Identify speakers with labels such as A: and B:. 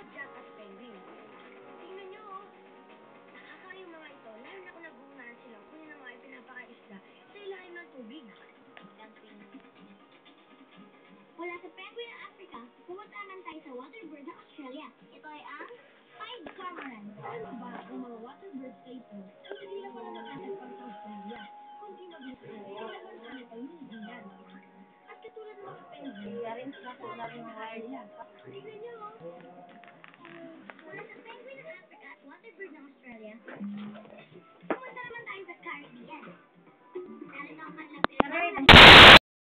A: Jackass penguin. Tingnan nyo, oh. Nakakaya yung mga ito, lalo na kung naguunahan sila kung yun ang mga pinapakaisda sa ilalim ng tubig.
B: Wala sa penguin ng Africa, pumunta naman tayo sa waterbird ng Australia. Ito ay ang pied cormorant.
A: Ano ba ang mga waterbirds na ito ay hindi lang pala nakasapang sa Australia, kundi maging sa bansa nito New Zealand. At katulad ng mga penguin, rin sila nila. Tingnan nyo,